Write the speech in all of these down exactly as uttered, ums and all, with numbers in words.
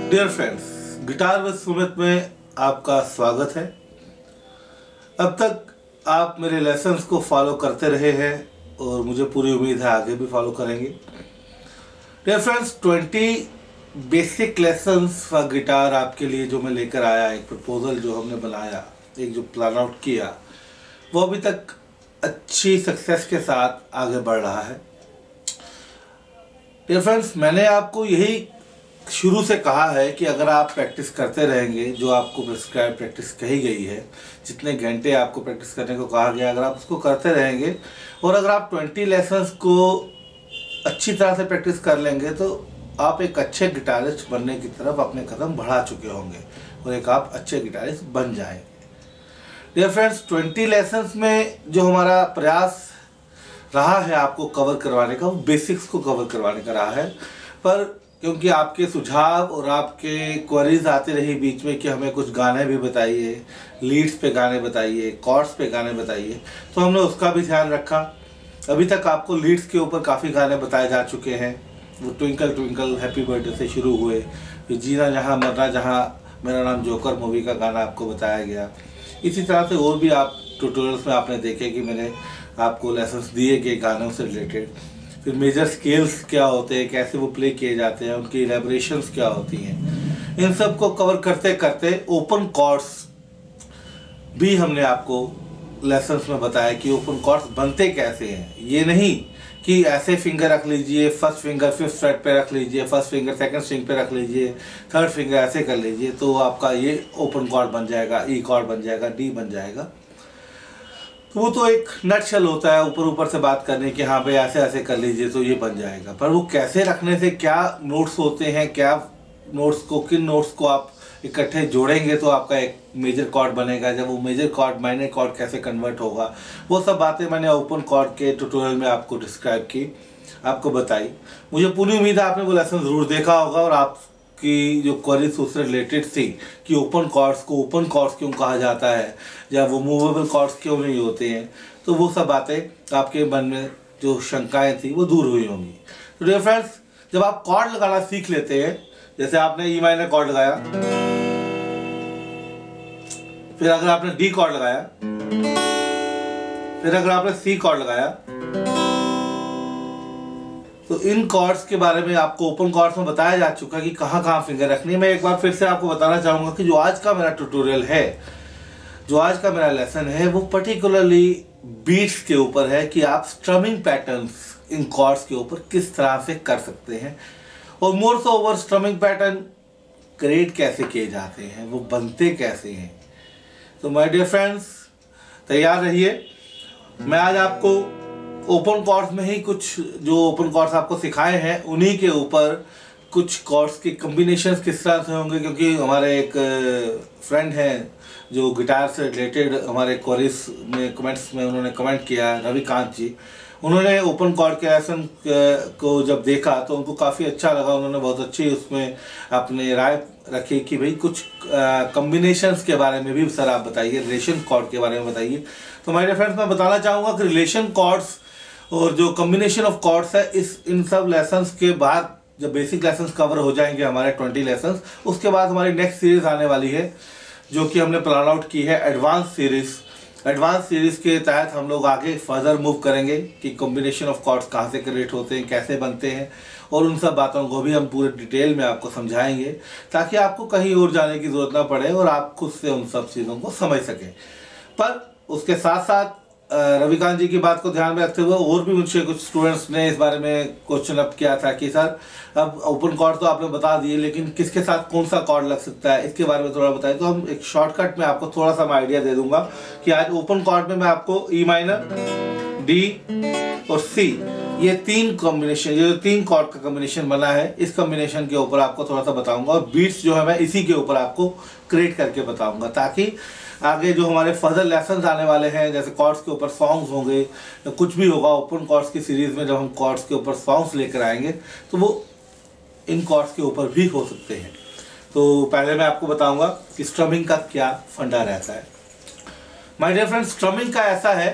Dear friends, guitar with Sumit में आपका स्वागत है। अब तक आप मेरे लेसन्स को फॉलो करते रहे हैं और मुझे पूरी उम्मीद है आगे भी फॉलो करेंगे। Dear friends, twenty basic lessons for guitar आपके लिए जो मैं लेकर आया, एक प्रपोजल जो हमने बनाया, एक जो प्लान आउट किया, वो अभी तक अच्छी सक्सेस के साथ आगे बढ़ रहा है। डियर फ्रेंड्स, मैंने आपको यही शुरू से कहा है कि अगर आप प्रैक्टिस करते रहेंगे, जो आपको प्रिस्क्राइब प्रैक्टिस कही गई है, जितने घंटे आपको प्रैक्टिस करने को कहा गया, अगर आप उसको करते रहेंगे और अगर आप ट्वेंटी लेसन्स को अच्छी तरह से प्रैक्टिस कर लेंगे तो आप एक अच्छे गिटारिस्ट बनने की तरफ अपने कदम बढ़ा चुके होंगे और एक आप अच्छे गिटारिस्ट बन जाएंगे। डियर फ्रेंड्स, ट्वेंटी लेसन्स में जो हमारा प्रयास रहा है आपको कवर करवाने का, वो बेसिक्स को कवर करवाने का रहा है। पर क्योंकि आपके सुझाव और आपके क्वेरीज आती रही बीच में कि हमें कुछ गाने भी बताइए, लीड्स पे गाने बताइए, कॉर्ड्स पे गाने बताइए, तो हमने उसका भी ध्यान रखा। अभी तक आपको लीड्स के ऊपर काफ़ी गाने बताए जा चुके हैं। वो ट्विंकल ट्विंकल हैप्पी बर्थडे से शुरू हुए, फिर जीना जहाँ मरना जहाँ, मेरा नाम जोकर मूवी का गाना आपको बताया गया। इसी तरह से और भी आप ट्यूटोरियल्स में आपने देखे कि मैंने आपको लेसन्स दिए गए गानों से रिलेटेड। फिर मेजर स्केल्स क्या होते हैं, कैसे वो प्ले किए जाते हैं, उनकी एलेबोरेशंस क्या होती हैं, इन सब को कवर करते करते ओपन कॉर्ड्स भी हमने आपको लेसन्स में बताया कि ओपन कॉर्ड्स बनते कैसे हैं। ये नहीं कि ऐसे फिंगर रख लीजिए, फर्स्ट फिंगर फिफ्थ फ्रेट पे रख लीजिए, फर्स्ट फिंगर सेकंड स्ट्रिंग पे रख लीजिए, थर्ड फिंगर ऐसे कर लीजिए तो आपका ये ओपन कॉर्ड बन जाएगा, ई कॉर्ड बन जाएगा, डी बन जाएगा। तो वो तो एक नटशेल होता है ऊपर ऊपर से बात करने की, हाँ भाई ऐसे ऐसे कर लीजिए तो ये बन जाएगा। पर वो कैसे रखने से, क्या नोट्स होते हैं, क्या नोट्स को, किन नोट्स को आप इकट्ठे जोड़ेंगे तो आपका एक मेजर कॉर्ड बनेगा, जब वो मेजर कॉर्ड माइनर कॉर्ड कैसे कन्वर्ट होगा, वो सब बातें मैंने ओपन कॉर्ड के ट्यूटोरियल में आपको डिस्क्राइब की, आपको बताई। मुझे पूरी उम्मीद है आपने वो लेसन ज़रूर देखा होगा और आपकी जो क्वेरीज उससे रिलेटेड थी कि ओपन कॉर्ड्स को ओपन कॉर्ड्स क्यों कहा जाता है या वो मूवेबल कॉर्ड्स क्यों नहीं होते हैं, तो वो सब बातें आपके मन में जो शंकाएं थी वो दूर हुई होंगी। तो डियर फ्रेंड्स, जब आप कॉर्ड लगाना सीख लेते हैं, जैसे आपने ई माइनर कॉर्ड लगाया, फिर अगर आपने डी कॉर्ड लगाया, फिर अगर आपने सी कॉर्ड लगाया, तो इन कॉर्ड्स के बारे में आपको ओपन कॉर्ड्स में बताया जा चुका कि कहाँ कहाँ फिंगर रखनी है। मैं एक बार फिर से आपको बताना चाहूँगा कि जो आज का मेरा ट्यूटोरियल है, जो आज का मेरा लेसन है, वो पर्टिकुलरली बीट्स के ऊपर है कि आप स्ट्रमिंग पैटर्न्स इन कॉर्ड्स के ऊपर किस तरह से कर सकते हैं और more so over strumming pattern create कैसे किए जाते हैं, वो बनते कैसे हैं। तो माय डियर फ्रेंड्स, तैयार रहिए। मैं आज आपको ओपन कॉर्ड्स में ही कुछ जो ओपन कॉर्ड्स आपको सिखाए हैं उन्हीं के ऊपर कुछ कॉर्ड्स के कम्बिनेशंस किस तरह से होंगे, क्योंकि हमारे एक फ्रेंड हैं जो गिटार से रिलेटेड हमारे क्वेरीज में कमेंट्स में उन्होंने कमेंट किया, रविकांत जी। उन्होंने ओपन कॉर्ड के लेसन को जब देखा तो उनको काफ़ी अच्छा लगा, उन्होंने बहुत अच्छी उसमें अपने राय रखी कि भाई कुछ कम्बिनेशंस के बारे में भी सर आप बताइए, रिलेशन कॉर्ड के बारे में बताइए। तो मेरे फ्रेंड्स, मैं बताना चाहूँगा कि रिलेशन कॉर्ड्स और जो कम्बिनेशन ऑफ कॉर्ड्स है, इस इन सब लेसन्स के बाद जब बेसिक लेसन्स कवर हो जाएंगे हमारे ट्वेंटी लेसन्स, उसके बाद हमारी नेक्स्ट सीरीज आने वाली है जो कि हमने प्लान आउट की है, एडवांस सीरीज। एडवांस सीरीज के तहत हम लोग आगे फर्दर मूव करेंगे कि कॉम्बिनेशन ऑफ कॉर्ड्स कहाँ से क्रिएट होते हैं, कैसे बनते हैं, और उन सब बातों को भी हम पूरे डिटेल में आपको समझाएंगे ताकि आपको कहीं और जाने की ज़रूरत ना पड़े और आप खुद से उन सब चीज़ों को समझ सकें। पर उसके साथ साथ रविकांत जी की बात को ध्यान में रखते हुए और भी मुझसे कुछ स्टूडेंट्स ने इस बारे में क्वेश्चन अप किया था कि सर अब ओपन कॉर्ड तो आपने बता दिए, लेकिन किसके साथ कौन सा कॉर्ड लग सकता है, इसके बारे में थोड़ा बताइए। तो हम एक शॉर्टकट में आपको थोड़ा सा मैं आइडिया दे दूंगा कि आज ओपन कॉर्ड में मैं आपको ई माइनर, डी और सी, ये तीन कॉम्बिनेशन, ये जो तीन कॉर्ड का कॉम्बिनेशन बना है, इस कॉम्बिनेशन के ऊपर आपको थोड़ा सा बताऊंगा और बीट्स जो है मैं इसी के ऊपर आपको क्रिएट करके बताऊंगा ताकि आगे जो हमारे फर्दर लेसन्स आने वाले हैं, जैसे कॉर्ड्स के ऊपर सॉन्ग्स होंगे या कुछ भी होगा ओपन कॉर्ड्स की सीरीज में, जब हम कॉर्ड्स के ऊपर सॉन्ग्स लेकर आएंगे तो वो इन कॉर्ड्स के ऊपर भी हो सकते हैं। तो पहले मैं आपको बताऊंगा कि स्ट्रमिंग का क्या फंडा रहता है। माय डियर फ्रेंड्स, स्ट्रमिंग का ऐसा है,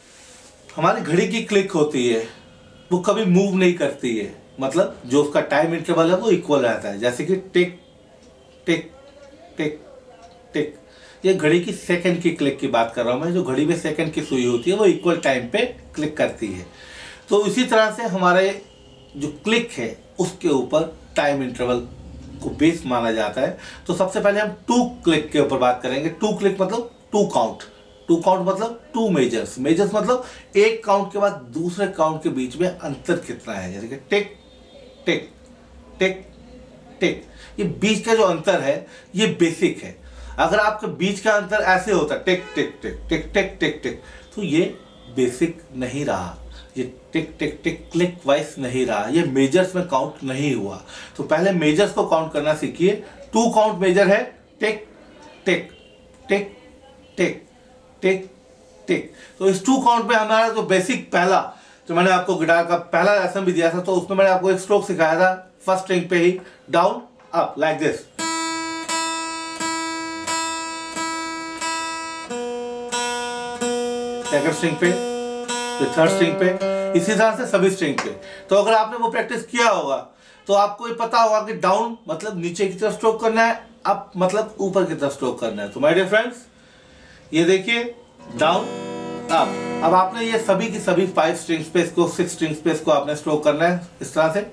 हमारी घड़ी की क्लिक होती है, वो कभी मूव नहीं करती है, मतलब जो उसका टाइम इंटरवल है वो इक्वल रहता है। जैसे कि टिक टिक टिक टिक। ये घड़ी की सेकंड की क्लिक की बात कर रहा हूँ मैं। जो घड़ी में सेकंड की सुई होती है वो इक्वल टाइम पे क्लिक करती है। तो इसी तरह से हमारे जो क्लिक है उसके ऊपर टाइम इंटरवल को बेस माना जाता है। तो सबसे पहले हम टू क्लिक के ऊपर बात करेंगे। टू क्लिक मतलब टू काउंट। टू काउंट मतलब टू मेजर्स। मेजर्स मतलब एक काउंट के बाद दूसरे काउंट के बीच में अंतर कितना है। जैसे कि टिक टिक टिक टिक, ये बीच का जो अंतर है ये बेसिक है। अगर आपके बीच का अंतर ऐसे होता है टिक टिक टिक टिक टिक टिक टिक, तो ये बेसिक नहीं रहा। ये टिक टिक टिक क्लिक वाइज नहीं रहा, ये मेजर्स में काउंट नहीं हुआ। तो पहले मेजर्स को काउंट करना सीखिए। टू काउंट मेजर है टिक टिक टिक टिक टिक टिक। तो इस टू काउंट में हमारा जो बेसिक पहला, जो मैंने आपको गिटार का पहला लेसन भी दिया था, तो उसमें मैंने आपको एक स्ट्रोक सिखाया था फर्स्ट स्ट्रिंग पे ही, down up like this. Second string पे, फिर थर्ड स्ट्रिंग पे, इसी तरह से सभी स्ट्रिंग पे। तो अगर आपने वो प्रैक्टिस किया होगा तो आपको ये पता होगा कि डाउन मतलब नीचे की तरफ स्ट्रोक करना है, अप मतलब ऊपर की तरफ स्ट्रोक करना है। तो माय डियर फ्रेंड्स, ये देखिए डाउन अप। अब आपने ये सभी की सभी फाइव स्ट्रिंग्स पे इसको, सिक्स स्ट्रिंग्स पे इसको आपने स्ट्रोक करना है इस तरह से।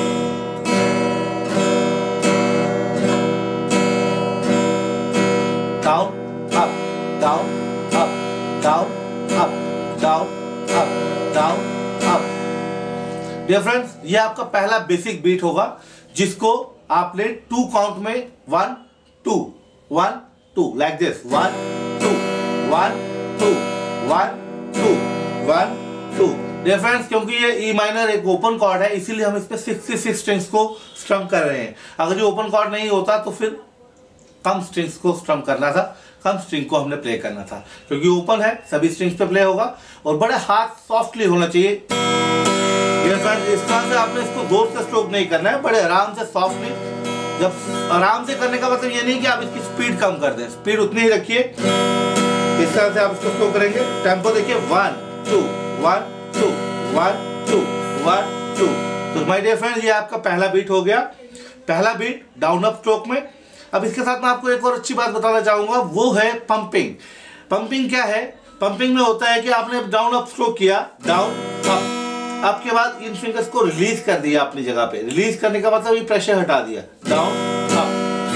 Down up down up down up down up down up. Dear friends, ये आपका पहला बेसिक बीट होगा जिसको आपने टू काउंट में one two one two like this, one two one two one two one two. डियर फ्रेंड्स, क्योंकि ये ई माइनर एक ओपन कॉर्ड है इसीलिए हम इस पे सिक्सटी सिक्स स्ट्रिंग्स को स्ट्रम कर रहे हैं। अगर ये ओपन कॉर्ड नहीं होता तो फिर कम स्ट्रिंग्स को स्ट्रम करना था, कम स्ट्रिंग को हमने प्ले करना था। क्योंकि ओपन है सभी स्ट्रिंग्स पे प्ले होगा और बड़े हाथ सॉफ्टली होना चाहिए। डियर फ्रेंड्स, इस तरह से आपने इसको जोर से स्ट्रोक नहीं करना है, बड़े आराम से सॉफ्टली। जब आराम से करने का मतलब ये नहीं कि आप इसकी स्पीड कम कर दें, स्पीड उतनी ही रखिए। इस तरह से आप इसको स्ट्रोक करेंगे। टेम्पो देखिए, one two one two one two one two. तो माय डियर फ्रेंड्स, ये आपका पहला बीट हो गया, पहला बीट डाउन अप स्ट्रोक में। अब इसके साथ मैं आपको एक और अच्छी बात बताना चाहूंगा, वो है पंपिंग। पंपिंग क्या है? पंपिंग में होता है कि आपने डाउन अप स्ट्रोक किया, डाउन अप, आपके बाद इन फिंगर्स को रिलीज कर दिया अपनी जगह पे। रिलीज करने का मतलब ये प्रेशर हटा दिया, डाउन अप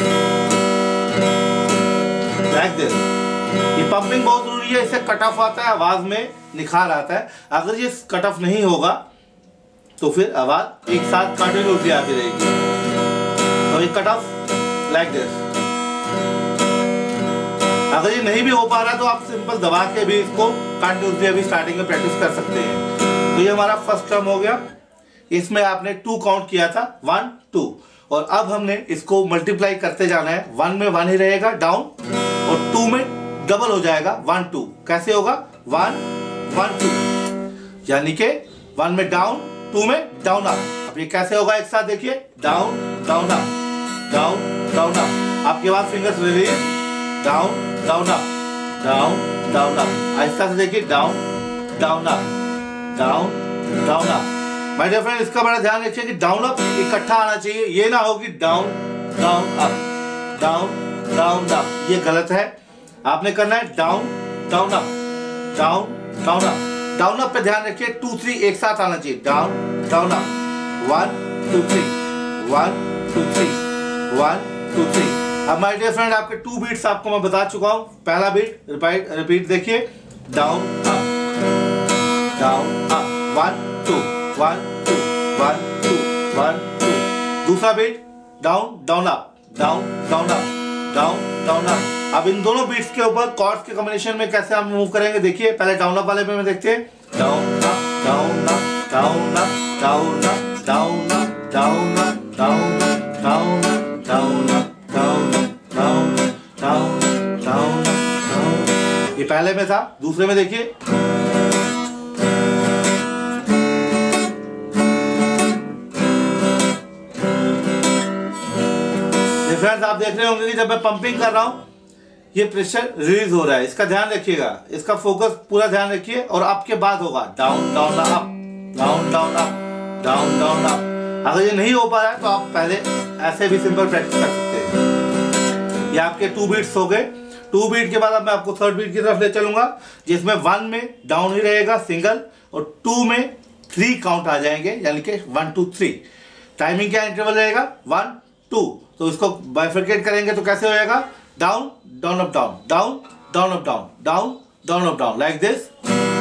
लाइक दिस। ये पंपिंग बहुत जरूरी है, इससे कट ऑफ आता है, आवाज में निखार आता है। अगर ये कट ऑफ नहीं होगा तो फिर आवाज एक साथ कंटिन्यूसली आती रहेगी। तो ये कट ऑफ लाइक दिस। अगर ये नहीं भी हो पा रहा तो आप सिंपल दबा के भी इसको कंटिन्यूसली अभी स्टार्टिंग में प्रैक्टिस कर सकते हैं। तो ये हमारा फर्स्ट टर्म हो गया। इसमें आपने टू काउंट किया था, वन टू, और अब हमने इसको मल्टीप्लाई करते जाना है। वन में वन ही रहेगा डाउन, और टू में डबल हो जाएगा, वन टू। कैसे होगा? वन वन टू, यानी कि वन में डाउन, टू में डाउन अप। अब ये कैसे होगा? एक साथ देखिए, down down up down down up. आपके पास fingers release, down down up down down up. आहिस्ता से देखिए, down down up down down up. My dear friend, इसका बड़ा ध्यान रखिए कि डाउन अप इकट्ठा आना चाहिए। ये ना हो कि down down up down down up, ये गलत है। आपने करना है down down up down down up. Down up पे ध्यान रखिए, टू थ्री एक साथ आना चाहिए, down down up, one two three one two three one two three. अब माय डियर फ्रेंड, आपके टू बीट्स आपको मैं बता चुका हूं। पहला बीट रिपीट रिपीट देखिए, down up down up, one two one two one two one two. दूसरा beat down down up down down up down down up. अब इन दोनों बीट्स के ऊपर कॉर्ड्स के कॉम्बिनेशन में कैसे हम मूव करेंगे देखिए। पहले डाउन अप वाले में देखते हैं, down up down up down up down up down up down up down up down up down up down up down up down up down up. ये पहले में था। दूसरे में देखिए, फ्रेंड्स आप देख रहे होंगे कि जब मैं पंपिंग कर रहा हूं ये प्रेशर रिलीज हो रहा है। इसका ध्यान रखिएगा, इसका फोकस पूरा ध्यान रखिए। और आपके बाद होगा down down up down down up down down up. अगर ये नहीं हो पा रहा है तो आप पहले ऐसे भी सिंपल प्रैक्टिस कर सकते हैं। ये आपके टू बीट्स हो गए। टू बीट के बाद अब मैं आपको थर्ड बीट की तरफ ले चलूंगा, जिसमें वन में डाउन ही रहेगा सिंगल, और टू में थ्री काउंट आ जाएंगे, यानी कि वन टू थ्री। टाइमिंग क्या इंटरवल रहेगा, वन टू। तो इसको बाइफरकेट करेंगे तो कैसे हो जाएगा, down down up down, down down up down, down down up down, like this.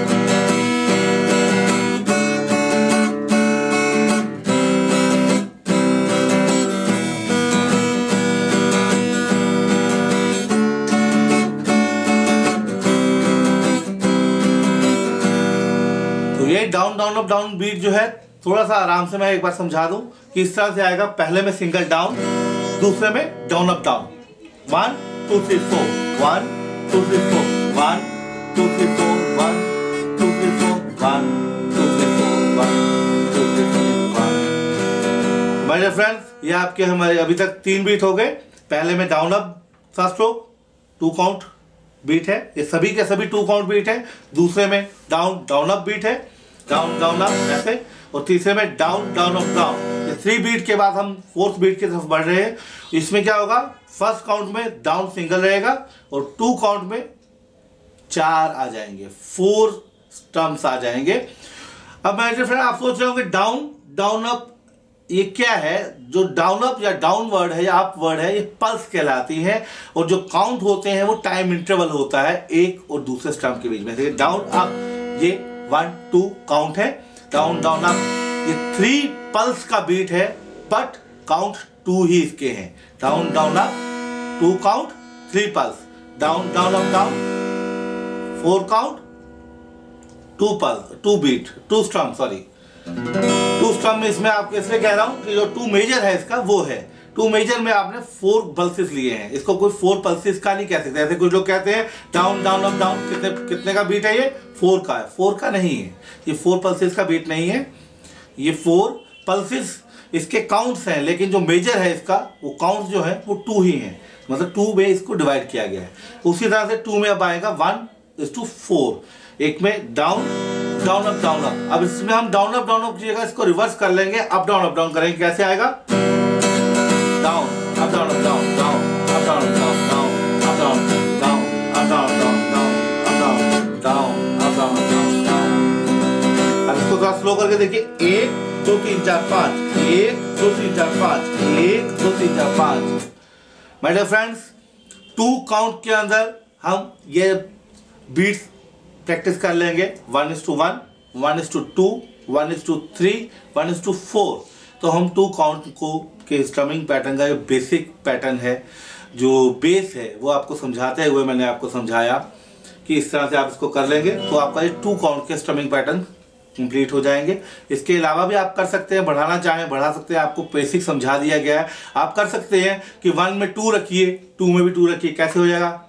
ये down down up down beat जो है, थोड़ा सा आराम से मैं एक बार समझा दूं कि इस तरह से आएगा। पहले में सिंगल डाउन, दूसरे में down up down, one two three four, one two three four, one two three four, one two three four, one two three four, one two three four, one. My dear friends, ये आपके हमारे अभी तक तीन beat हो गए। पहले में down up first stroke two count beat है, ये सभी के सभी टू काउंट बीट है। दूसरे में डाउन डाउन अप बीट है, डाउन डाउन अप ऐसे, और तीसरे में डाउन डाउन अप डाउन। ये थ्री बीट के बाद हम फोर्थ बीट की तरफ बढ़ रहे हैं। इसमें क्या होगा, फर्स्ट काउंट में डाउन सिंगल रहेगा और टू काउंट में चार आ जाएंगे, फोर स्टम्प्स आ जाएंगे। अब मैं फ्रेंड आप सोच रहे होंगे डाउन डाउन अप ये क्या है। जो डाउन अप या डाउन वर्ड है या अप वर्ड है, ये पल्स कहलाती है, और जो काउंट होते हैं वो टाइम इंटरवल होता है एक और दूसरे स्टम्प के बीच में। डाउन अप ये वन टू काउंट है, डाउन डाउन अप ये थ्री पल्स का बीट है, बट काउंट टू ही इसके हैं। Down down up two count, three pulse, down down up down four count, two pulse, two beat, two strum, sorry two strum. में इसमें आपको इसलिए कह रहा हूं कि जो टू मेजर है इसका वो है, टू मेजर में आपने फोर पल्सेस लिए हैं, इसको कोई फोर पल्सेस का नहीं कह सकते। ऐसे कुछ लोग कहते हैं डाउन डाउन अप डाउन, कितने कितने का बीट है, ये फोर का है। फोर का नहीं है, ये फोर पल्सेस का बीट नहीं है, ये फोर पल्सेस इसके काउंट्स हैं, लेकिन जो मेजर है इसका वो काउंट्स जो है वो टू ही है, मतलब टू में इसको डिवाइड किया गया है। उसी तरह से टू में अब आएगा वन इज टू फोर, एक में down down up down up. अब इसमें हम डाउन अप डाउन अप की जगह इसको रिवर्स कर लेंगे, अप डाउन अप डाउन करेंगे। कैसे आएगा, down up down up down, down up down up down, down up down down up down down, down up down down up down down down. अब इसको थोड़ा स्लो करके देखिए, एक दो तीन चार पाँच, एक दो तीन चार पाँच, एक दो तीन चार पाँच। My dear friends, two count के अंदर हम ये बीट्स प्रैक्टिस कर लेंगे। One is to one, one is to two, one is to three, one is to four. तो हम टू काउंट को के स्ट्रमिंग पैटर्न का जो बेसिक पैटर्न है, जो बेस है, वो आपको समझाते हुए मैंने आपको समझाया कि इस तरह से आप इसको कर लेंगे तो आपका ये टू काउंट के स्ट्रमिंग पैटर्न कंप्लीट हो जाएंगे। इसके अलावा भी आप कर सकते हैं, बढ़ाना चाहें बढ़ा सकते हैं, आपको बेसिक समझा दिया गया है। आप कर सकते हैं कि वन में टू रखिए, टू में भी टू रखिए, कैसे हो जाएगा।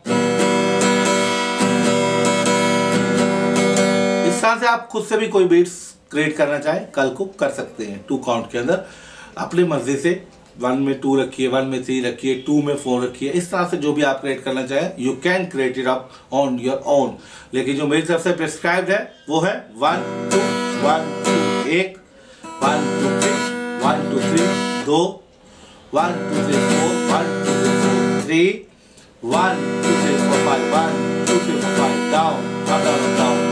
इस तरह से आप खुद से भी कोई बीट्स क्रिएट करना चाहें कल को कर सकते हैं टू काउंट के अंदर अपनी मर्जी से। वन में टू रखिए, वन में थ्री रखिए, टू में फोर रखिए, इस तरह से जो भी आप क्रिएट करना चाहें you can create it up on your own. लेकिन जो मेरी तरफ से प्रिस्क्राइब्ड है वो है वन टू वन टू एक, one two three, one two three दो, one two three four, one two three four three, one two three four five, one two three four five, down up down down.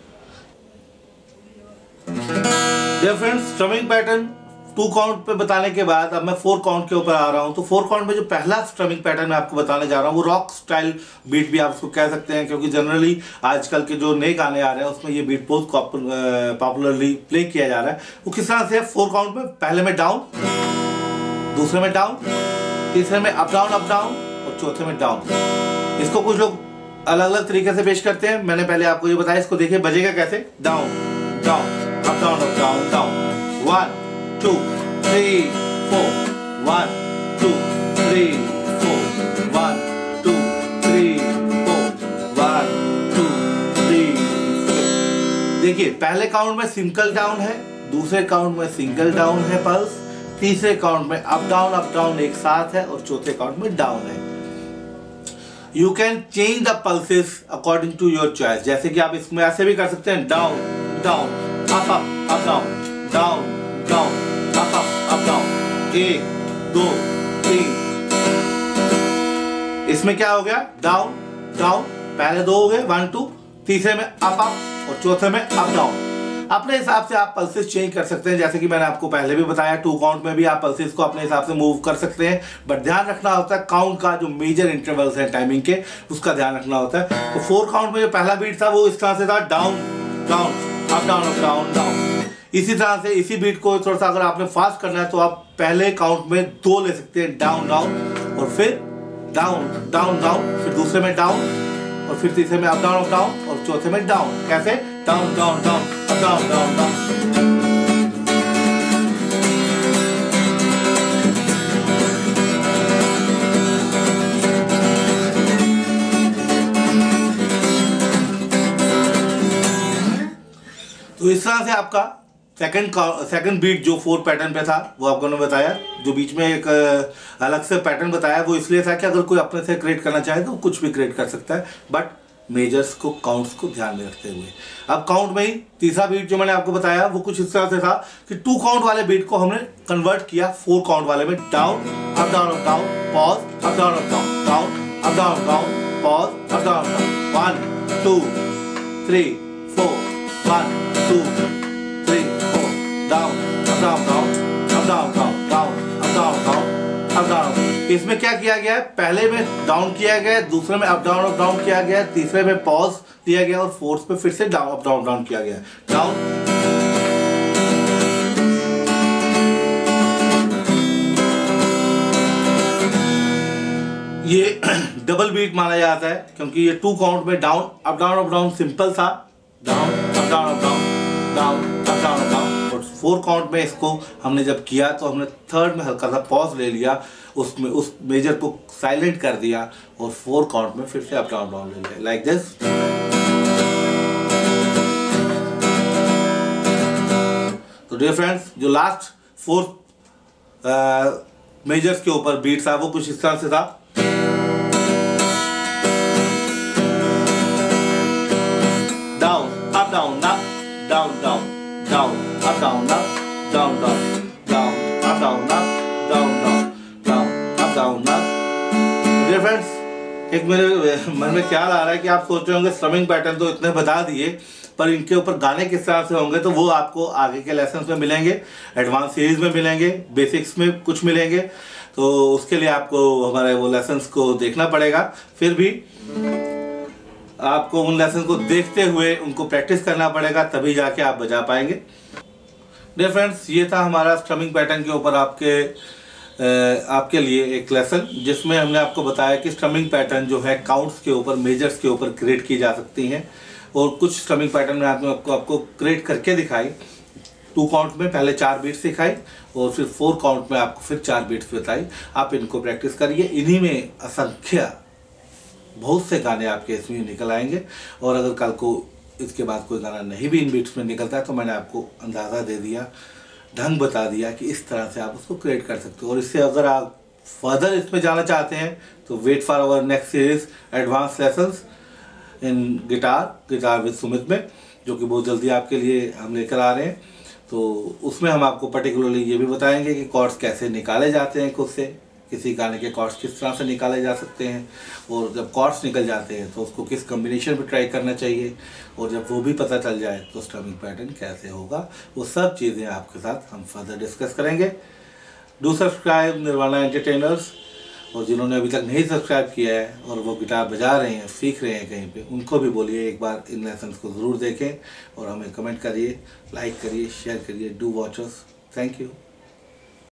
Dear friends, strumming pattern two count पे बताने के बाद अब मैं four count के ऊपर आ रहा हूं। तो फोर काउंट में जो पहला स्ट्रमिंग पैटर्न मैं आपको बताने जा रहा हूं वो रॉक स्टाइल बीट भी आप उसको कह सकते हैं, क्योंकि जनरली आजकल के जो नए गाने आ रहे हैं उसमें ये बीट बहुत पॉपुलरली प्ले किया जा रहा है। वो किस तरह से है, फोर काउंट में पहले में डाउन, दूसरे में डाउन, तीसरे में अप डाउन अप डाउन और चौथे में डाउन। इसको कुछ लोग अलग अलग तरीके से पेश करते हैं, मैंने पहले आपको ये बताया। इसको देखिए बजेगा कैसे, down down up down up down down, one two three four, one two three four, one two three four, one two three four. देखिए पहले काउंट में सिंगल डाउन है, दूसरे काउंट में सिंगल डाउन है पल्स, तीसरे काउंट में up down up down एक साथ है और चौथे काउंट में डाउन है। You can change the pulses according to your choice. जैसे कि आप इसमें ऐसे भी कर सकते हैं, down down up up up down, down down up up up down, एक दो तीन। इसमें क्या हो गया, डाउन डाउन, पहले दो हो गए वन टू, तीसरे में अप अप और चौथे में अप डाउन। अपने हिसाब से आप पल्सेस चेंज कर सकते हैं, जैसे कि मैंने आपको पहले भी बताया टू काउंट में भी आप पल्सेस को अपने हिसाब से मूव कर सकते हैं, बट ध्यान रखना होता है काउंट का जो मेजर इंटरवल्स हैं टाइमिंग के, उसका ध्यान रखना होता है। तो फोर काउंट में जो पहला बीट था वो इस तरह से था, down down up down up down down. इसी तरह से इसी बीट को थोड़ा सा अगर आपने फास्ट करना है तो आप पहले काउंट में दो ले सकते हैं, डाउन डाउन और फिर डाउन डाउन डाउन, फिर दूसरे में डाउन और फिर तीसरे में अप डाउन अप डाउन और चौथे में डाउन। कैसे, down down down up down down down. तो इस तरह से आपका सेकंड सेकंड बीट जो फोर पैटर्न पे था वो आपको मैंने बताया। जो बीच में एक अलग से पैटर्न बताया वो इसलिए था कि अगर कोई अपने से क्रिएट करना चाहे तो कुछ भी क्रिएट कर सकता है, बट मेजर्स को काउंट्स को ध्यान में रखते हुए। अब काउंट में ही तीसरा बीट जो मैंने आपको बताया वो कुछ इस तरह से था कि टू काउंट वाले बीट को हमने कन्वर्ट किया फोर काउंट वाले में, down up down up down pause up down up down down up down down pause up down down, one two three four, one two three four, down up down down up down down down up down down up down. इसमें क्या किया गया है, पहले में down किया गया, दूसरे में अप डाउन अप डाउन किया गया, तीसरे में पॉज दिया गया और फोर्थ पे फिर से डाउन अप डाउन डाउन किया गया, डाउन। ये डबल बीट माना जाता है क्योंकि ये टू काउंट में down up down up down simple था, down up down up down down up down up down. और फोर काउंट में इसको हमने जब किया तो हमने थर्ड में हल्का सा पॉज ले लिया, उसमें उस मेजर को साइलेंट कर दिया और फोर काउंट में फिर से अप डाउन डाउन ले लिया, लाइक दिस। तो डियर फ्रेंड्स, जो लास्ट फोर मेजर्स के ऊपर बीट था वो कुछ इस तरह से था, down up down up down down down up down up down down down up down up down down down up down up. Dear friends, एक मेरे मन में ख्याल आ रहा है कि आप सोच रहे होंगे स्ट्रमिंग पैटर्न तो इतने बता दिए, पर इनके ऊपर गाने किस तरह से होंगे तो वो आपको आगे के लेसन में मिलेंगे, एडवांस सीरीज में मिलेंगे, बेसिक्स में कुछ मिलेंगे। तो उसके लिए आपको हमारे वो लेसन्स को देखना पड़ेगा, फिर भी आपको उन लेसन को देखते हुए उनको प्रैक्टिस करना पड़ेगा, तभी जाके आप बजा पाएंगे। डियर फ्रेंड्स, ये था हमारा स्ट्रमिंग पैटर्न के ऊपर आपके आपके लिए एक लेसन, जिसमें हमने आपको बताया कि स्ट्रमिंग पैटर्न जो है काउंट्स के ऊपर, मेजर्स के ऊपर क्रिएट की जा सकती हैं। और कुछ स्ट्रमिंग पैटर्न में आपने आपको आपको क्रिएट करके दिखाई, टू काउंट में पहले चार बीट्स सिखाई और फिर फोर काउंट में आपको फिर चार बीट्स बताई। आप इनको प्रैक्टिस करिए, इन्हीं में असंख्य बहुत से गाने आपके इसमें निकल आएंगे। और अगर कल को इसके बाद कोई गाना नहीं भी इन बीट्स में निकलता है तो मैंने आपको अंदाज़ा दे दिया, ढंग बता दिया कि इस तरह से आप उसको क्रिएट कर सकते हो। और इससे अगर आप फर्दर इसमें जाना चाहते हैं तो wait for our next series advance lessons in guitar guitar with Sumit में, जो कि बहुत जल्दी आपके लिए हम लेकर आ रहे हैं। तो उसमें हम आपको पर्टिकुलरली ये भी बताएंगे कि कॉर्ड्स कैसे निकाले जाते हैं, खुद से किसी गाने के कॉर्ड्स किस तरह से निकाले जा सकते हैं, और जब कॉर्ड्स निकल जाते हैं तो उसको किस कम्बिनेशन पे ट्राई करना चाहिए, और जब वो भी पता चल जाए तो स्ट्रमिंग पैटर्न कैसे होगा, वो सब चीज़ें आपके साथ हम फर्दर डिस्कस करेंगे। डू सब्सक्राइब निर्वाणा एंटरटेनर्स, और जिन्होंने अभी तक नहीं सब्सक्राइब किया है और वो गिटार बजा रहे हैं, सीख रहे हैं कहीं पे, उनको भी बोलिए एक बार इन लेसन्स को ज़रूर देखें और हमें कमेंट करिए, लाइक करिए, शेयर करिए। Do watch us. Thank you.